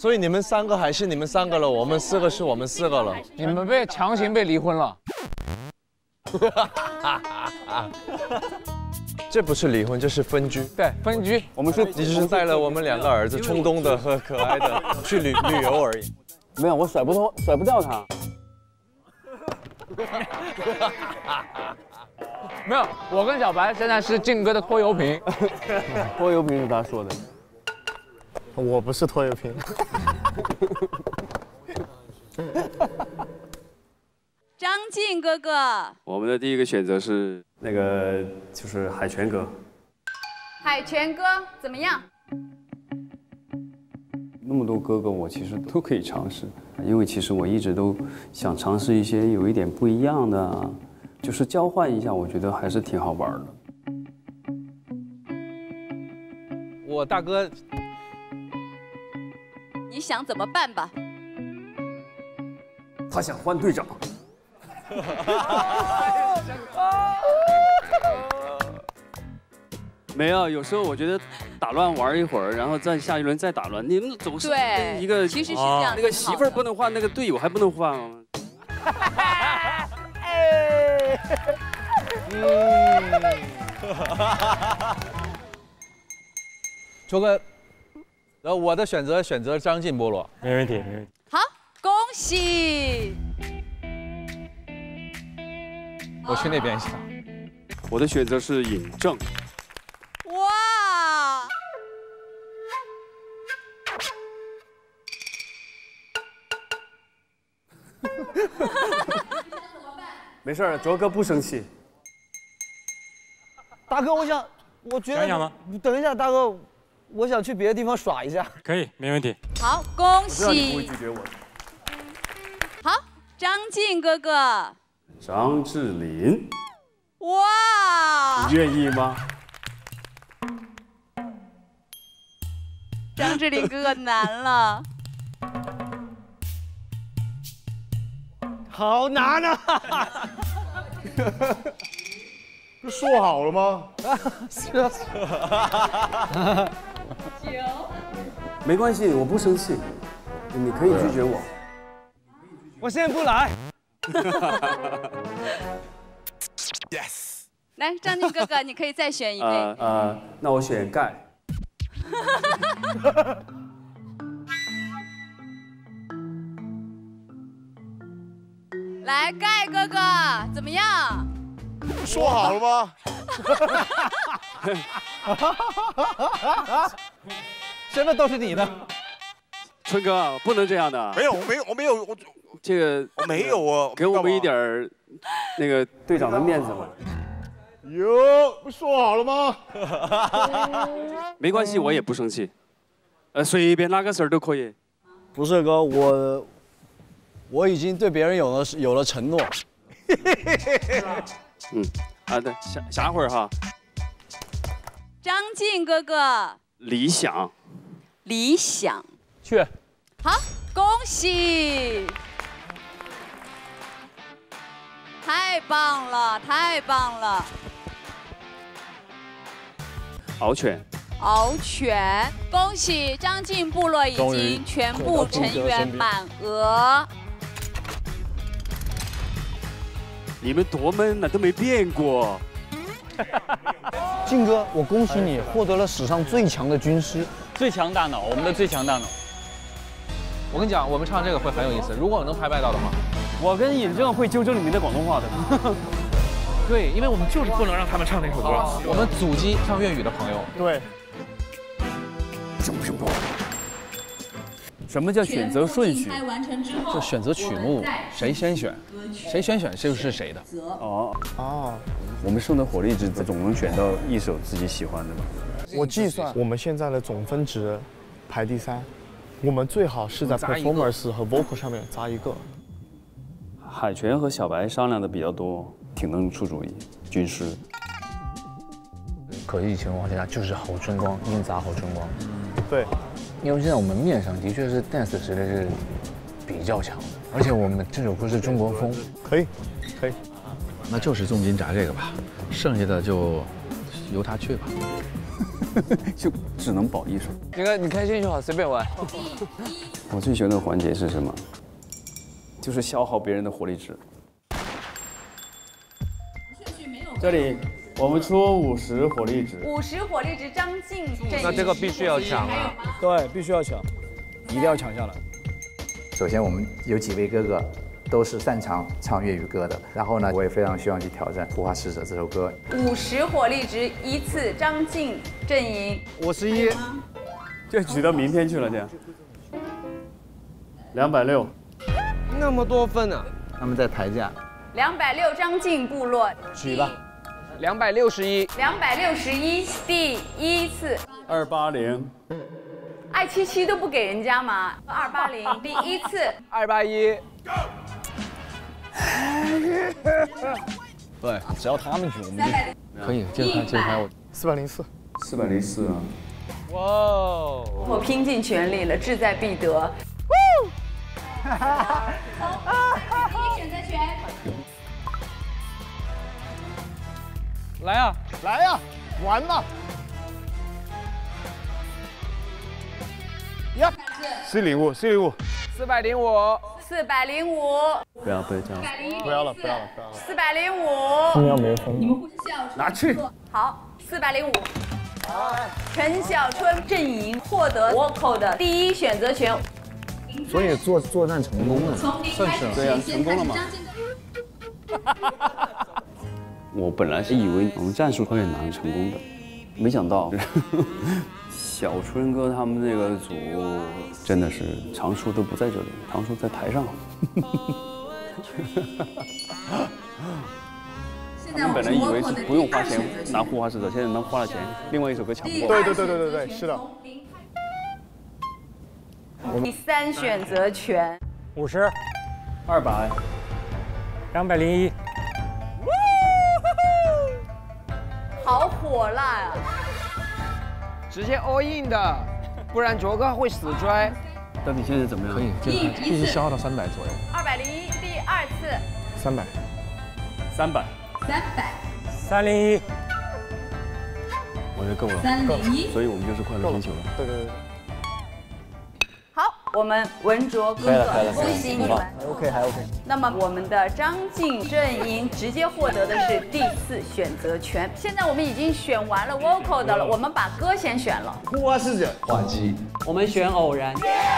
所以你们3个还是你们3个了，我们4个是我们4个了。 你们强行被离婚了。 这不是离婚，这是分居。 对，分居。 我们是，你只是带了我们2个儿子，冲动的和可爱的去旅游而已。 没有，我甩不掉他。 没有，我跟小白现在是靖哥的拖油瓶。 拖油瓶是他说的。 我不是拖油瓶。 张晋哥哥， 我们的第一个选择是那个就是海泉哥。 海泉哥怎么样？ 那么多哥哥，我其实都可以尝试，因为其实我一直都想尝试一些有一点不一样的，就是交换一下，我觉得还是挺好玩的。 我大哥， 你想怎么办吧？ 他想换队长。没有，有时候我觉得打乱玩一会儿，然后再下一轮再打乱，你们总是跟一个其实是这样， 那个媳妇儿不能换，那个队友还不能换吗？ 秋哥，然后我的选择张晋菠萝， 没问题，没问题。 好，恭喜！ 我去那边想。 我的选择是尹正。 哇！ 没事儿，卓哥不生气。 大哥，我觉得想想吗？ 等一下，大哥，我想去别的地方耍一下。 可以，没问题。 好，恭知道你不会喜！ 拒绝我。 好，张晋哥哥。 张智霖， 哇！ 你愿意吗？ 张智霖哥哥难了。 好难啊！ 不是说好了吗？ 是啊。 没关系，我不生气，你可以拒绝我。 我现在不来。 Yes。来，张晋哥哥，你可以再选一位。 那我选盖。 来，盖哥哥怎么样？ 说好了吗？ 现在都是你的。 春哥，不能这样的。 没有，我没有， 这个我没有啊， 给我们一点儿那个队长的面子嘛。 有，不说好了吗？ 没关系，我也不生气。随便哪个事儿都可以。 不是哥，我已经对别人有了承诺。 对，下会儿哈。 张晋哥哥， 理想。 理想。 去。 好，恭喜！太棒了，太棒了！ 獒犬。 獒犬，恭喜张晋部落已经全部成员满额。 你们多闷呐，都没变过。 晋哥，我恭喜你获得了史上最强的军师， 最强大脑，我们的最强大脑。 我跟你讲，我们唱这个会很有意思，如果我能拍卖到的话。 我跟尹正会纠正你们的广东话的。 对，因为我们就是不能让他们唱那首歌。我们祖籍唱粤语的朋友。 对。 什么叫选择顺序？ 就选择曲目，谁先选，谁先选就是谁的。 我们圣的火力值总能选到一首自己喜欢的吧？ 我计算，我们现在的总分值排第3，我们最好是在 performance 和 vocal 上面砸一个。 海泉和小白商量的比较多，挺能出主意。军师。 可以情况下就是好春光，硬砸好春光。 对。 因为现在我们面上的确是 dance 实力是比较强的，而且我们这首歌是中国风。 可以。 那就是重金砸这个吧，剩下的就由他去吧。 就只能保一手。 你开心就好，随便玩。 我最喜欢的环节是什么？就是消耗别人的火力值。 这里我们出50火力值。 50火力值，张晋阵营。 那这个必须要抢啊！ 对，必须要抢，一定要抢下来。 首先，我们有几位哥哥都是擅长唱粤语歌的。然后呢，我也非常希望去挑战《护花使者》这首歌。 50火力值依次，张晋阵营 51， 就举到明天去了，这样。260， 那么多分啊！ 他们在抬价。 260，张晋部落举吧。261， 261第一次。 280， 爱77都不给人家吗？280第一次。 281。 对，只要他们举，我们就可以接着开我。 404， 404啊！ 哇哦！ 我拼尽全力了，志在必得。第一选择权。 来啊！ 来呀，玩吧！呀，405， 405。 405。 不要这样。 不要了。 405。 中央没有分。 拿去。 好，405。陈小春阵营获得倭寇的第一选择权。 所以作战成功了， 算是对啊，成功了嘛。我本来是以为我们战术会拿成功的，没想到小春哥他们这个组真的是长叔都不在这里，长叔在台上。他们本来以为是不用花钱拿护花使者，现在能花了钱，另外一首歌抢不过。 对，是的。 第三选择权。 50， 200， 201。 好火辣呀！ 直接 all in 的，不然卓哥会死追。 到底现在怎么样？ 可以，必须消耗到300左右。 201第二次。 300。 300， 300。 301。 我觉得够了， 301。 所以我们就是快乐星球了。 对。 好，我们文卓哥哥，恭喜你们。 还 OK。 那么我们的张晋阵营直接获得的是第4选择权。现在我们已经选完了 vocal 的了，我们把歌先选了。 护花使者换机。 我们选偶然。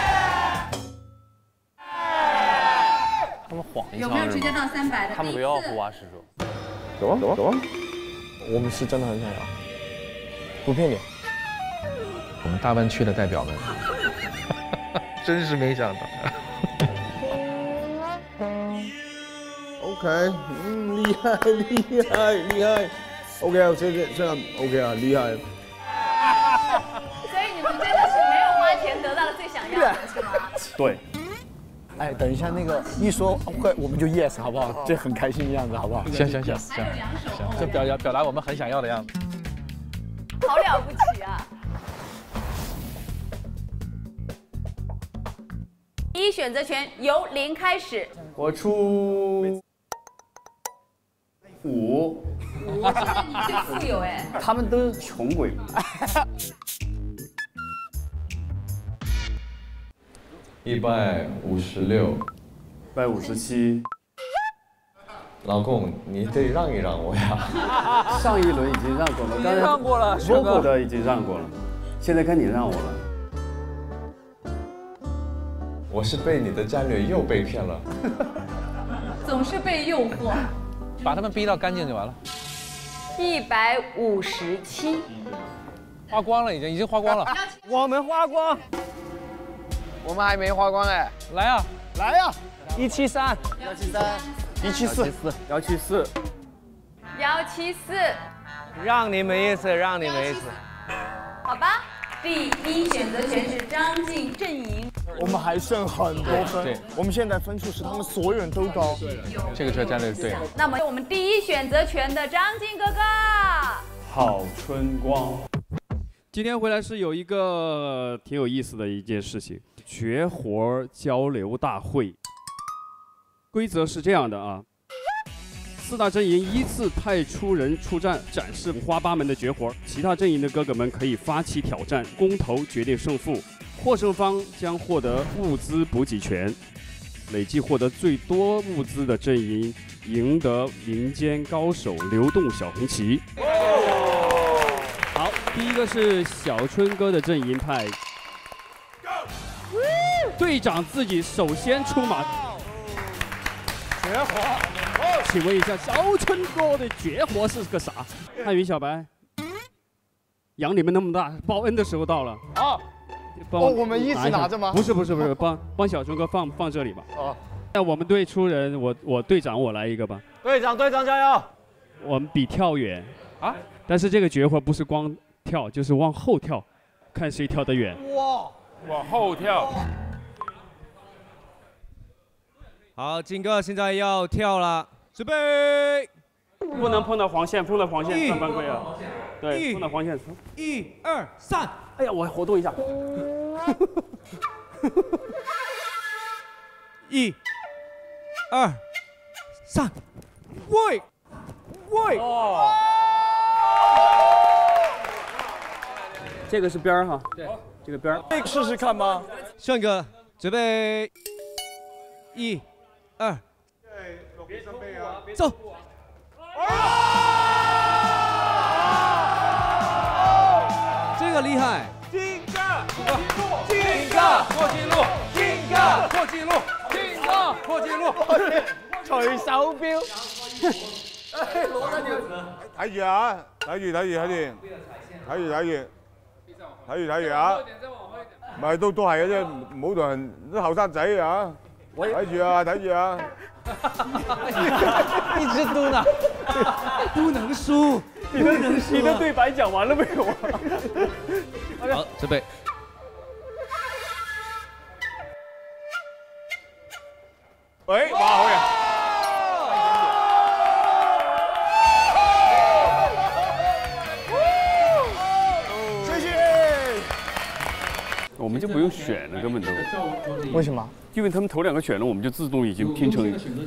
他们晃一下。 有没有直接到300的？ 他们不要护花使者。 走啊！我们是真的很想要，不骗你。 我们大湾区的代表们，真是没想到。 OK， 厉害。OK 啊，这样 OK 啊，厉害。 所以你们真的是没有花钱得到了最想要的，是吗？ 对。 哎，等一下那个一说 OK， 我们就 yes 好不好？这很开心的样子，好不好？ 行， 这表达我们很想要的样子。 好了不起啊！第一选择权由0开始。 我出5。 我觉得你最富有哎。 他们都是穷鬼。 156。 157。 老公，你得让一让我呀。 上一轮已经让过了，刚才让过了 ，vocal 的已经让过了，现在该你让我了。 我是被你的战略又被骗了。 总是被诱惑。 把他们逼到干净就完了。 157。 花光了，已经花光了。 我们花光。 我们还没花光哎。 来呀 173。 174。 174。 让你们一次。 好吧，第1选择权是张晋阵营。 我们还剩很多分， 对， 我们现在分数是他们所有人都高。 这个战略是对的。 那么我们第1选择权的张晋哥哥。 郝春光。 今天回来是有一个挺有意思的一件事情，绝活交流大会。规则是这样的啊 4大阵营依次派出人出战，展示五花八门的绝活。其他阵营的哥哥们可以发起挑战，公投决定胜负。获胜方将获得物资补给权，累计获得最多物资的阵营赢得民间高手流动小红旗。好，第一个是小春哥的阵营派，队长自己首先出马。绝活，请问一下，小春哥的绝活是个啥？汉语小白，养你们那么大，报恩的时候到了。 好。我们一起拿着吗？ 不是，帮小春哥放这里吧。哦，那我们队出人，我队长我来一个吧。 队长加油！ 我们比跳远啊，但是这个绝活不是光跳，就是往后跳，看谁跳得远。 哇，往后跳。 好，金哥现在要跳了，准备。 不能碰到黄线，碰到黄线算犯规啊。对，碰到黄线。 1、2、3。 哎呀，我活动一下。 1、2、3，喂！ 哦，这个是边儿哈，对，这个边儿。 那个试试看吗？ 炫哥，准备，1、2，走。这个厉害！ 金哥破纪录！ 隨手標。 睇住啊！睇住啊！咪都係嘅啫，唔好同人啲後生仔啊！睇住啊！ 一直嘟呢，不能输。 你的对白讲完了没有啊？ 好，准备。 喂，哇，好嘢！謝謝。 我们就不用选了，根本都。 为什么？ 因为他们头2个选了，我们就自动已经拼成。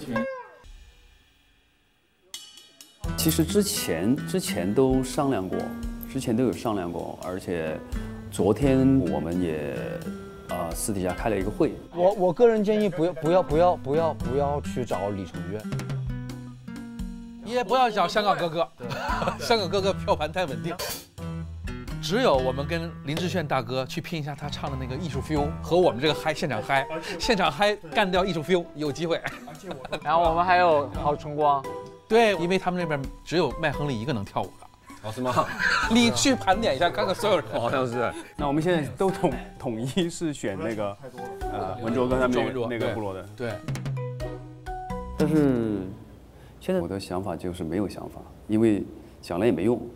其实之前都商量过，而且昨天我们也私底下开了一个会。 我个人建议不要去找李成渊， 也不要找香港哥哥，香港哥哥票盘太稳定。只有我们跟林志炫大哥去拼一下他唱的那个艺术 feel 和我们这个现场嗨干掉艺术 feel 有机会。 然后我们还有郝崇光。 对，因为他们那边只有麦亨利一个能跳舞的。 哦，是吗？ 你去盘点一下，看看所有人。 好像是。 那我们现在都统一是选那个文卓跟他们那个部落的。 对。 但是现在我的想法就是没有想法，因为想了也没用。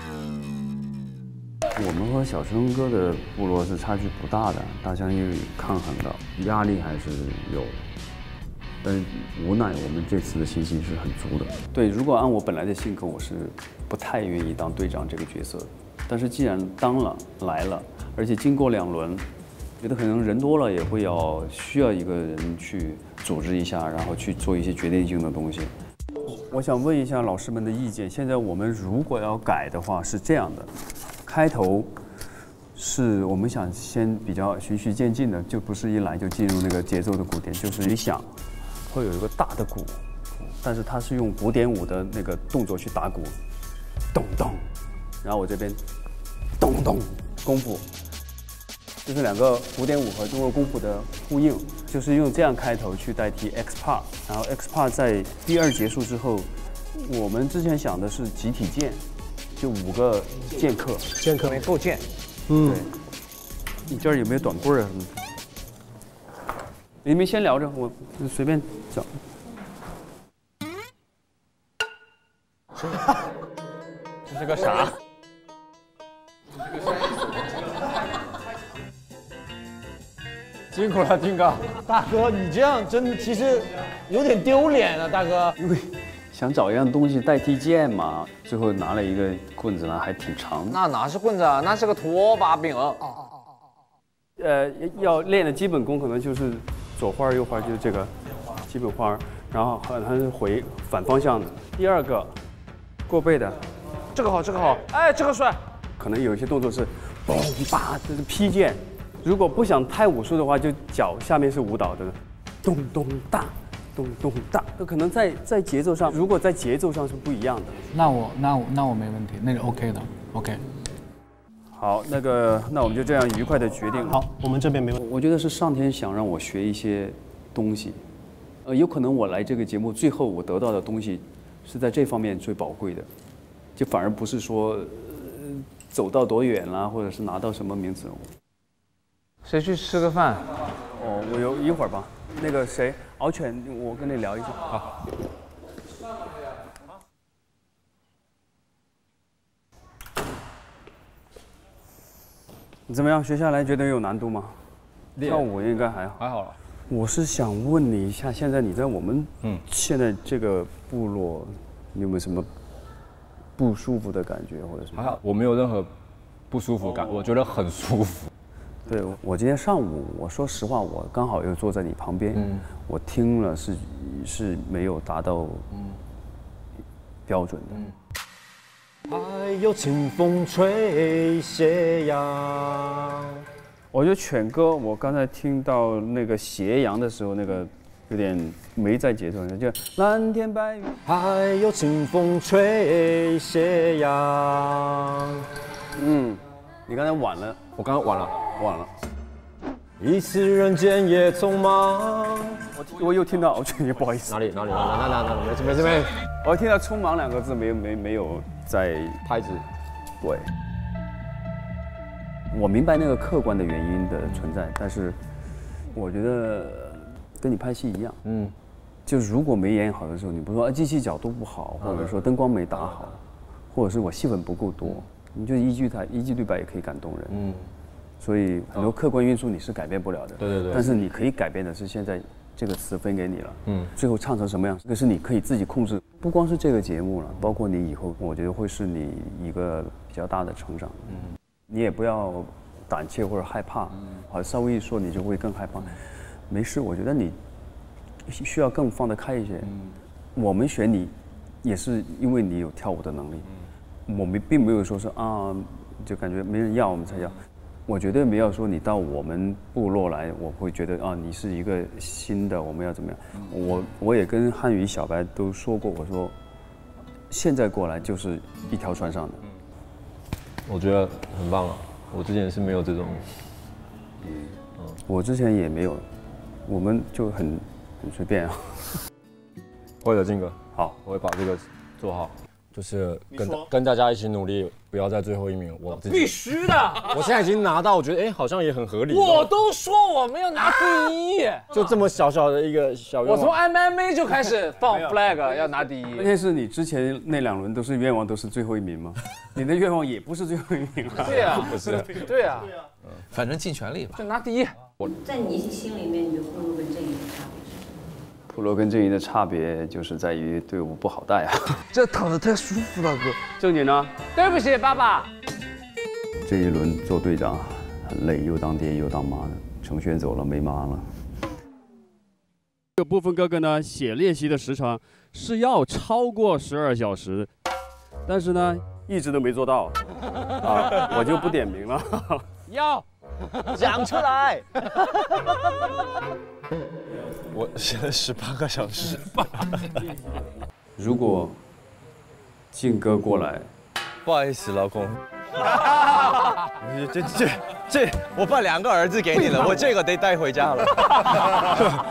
我们和小春哥的部落是差距不大的，大家因为抗衡的，压力还是有的。但无奈我们这次的信心是很足的。对，如果按我本来的性格，我是不太愿意当队长这个角色的。但是既然当了来了，而且经过2轮，觉得可能人多了也会需要一个人去组织一下，然后去做一些决定性的东西。我想问一下老师们的意见。现在我们如果要改的话是这样的，开头是我们想先比较循序渐进的，就不是一来就进入那个节奏的鼓点，就是你想。会有一个大的鼓，但是它是用古典舞的那个动作去打鼓，咚咚，然后我这边咚咚功夫，就是2个古典舞和中国功夫的呼应，就是用这样开头去代替 X part， 然后 X part 在第2结束之后，我们之前想的是集体剑，就5个剑客， 没够剑， 对，你这儿有没有短棍啊什么的？你们先聊着，我随便找。 这是个啥？ 辛苦了，金哥。 大哥，你这样真的其实有点丢脸啊，大哥。 因为想找一样东西代替剑嘛，最后拿了一个棍子呢，还挺长。 那哪是棍子啊，那是个拖把柄。 要练的基本功可能就是左花右花，就是这个基本花。 然后它是回反方向的。第二个，过背的， 这个好，这个好，哎，这个帅。 可能有一些动作是，嘣吧，这是劈剑。如果不想太武术的话，就脚下面是舞蹈的，咚咚大，咚咚大。这可能在节奏上，如果在节奏上是不一样的。 那我没问题，那个 OK 的 ，OK。 好，那我们就这样愉快的决定了。 好，我们这边没问题。 我觉得是上天想让我学一些东西，有可能我来这个节目最后我得到的东西是在这方面最宝贵的，就反而不是说走到多远啦，或者是拿到什么名次。 谁去吃个饭？ 哦，我有一会儿吧。那个谁，敖犬，我跟你聊一下。好。你怎么样？学下来觉得有难度吗？跳舞应该还好。 还好了。 我是想问你一下，现在你在我们现在这个部落，你有没有什么不舒服的感觉或者什么？ 还好，我没有任何不舒服感，我觉得很舒服。 对，我今天上午，我说实话，我刚好又坐在你旁边，我听了是没有达到标准的。 还有清风吹斜阳。 我觉得犬哥，我刚才听到那个斜阳的时候，那个有点没在节奏上，就蓝天白云。 还有清风吹斜阳。 你刚才晚了， 我刚刚晚了。 一次人间也匆忙。 我又听到敖犬，不好意思。 哪里？没事。 我听到匆忙两个字没有在拍子。 对。我明白那个客观的原因的存在，但是我觉得跟你拍戏一样，就如果没演好的时候，你不说机器角度不好，或者说灯光没打好，或者是我戏份不够多，你就一句对白也可以感动人。所以很多客观因素你是改变不了的。 对。 但是你可以改变的是现在这个词分给你了，最后唱成什么样，这个是你可以自己控制。不光是这个节目了，包括你以后，我觉得会是你一个比较大的成长。你也不要胆怯或者害怕，好，稍微一说你就会更害怕。没事，我觉得你需要更放得开一些。我们选你，也是因为你有跳舞的能力。我们并没有说是就感觉没人要我们才要。我绝对没有说你到我们部落来，我会觉得你是一个新的，我们要怎么样？我也跟汉语小白都说过，我说现在过来就是一条船上的。 我觉得很棒啊！我之前是没有这种， 我之前也没有，我们就很随便啊。 会的，金哥， 好， 我会把这个做好，就是跟大家一起努力，不要在最后一名。我自己必须的， 我现在已经拿到，我觉得好像也很合理。 我都说我们要拿第一， 就这么小小的一个小愿望。 我从 MMA 就开始放 flag 要拿第一。 关键是你之前那2轮都是愿望都是最后一名吗？你的愿望也不是最后一名啊。 对啊， 不是。 对啊， 反正尽全力吧， 就拿第一。 在你心里面，你的部落跟阵营的差别是什么？ 部落跟阵营的差别就是在于队伍不好带啊。 这躺得太舒服了，哥。 正经呢？ 对不起，爸爸。 这一轮做队长很累，又当爹又当妈的。程轩走了，没妈了。 有部分哥哥呢，写练习的时长是要超过12小时，但是呢，一直都没做到。我就不点名了。 要讲出来。 我写了18个小时。 如果靖哥过来， 不好意思，老公。这，我把2个儿子给你了，我这个得带回家了。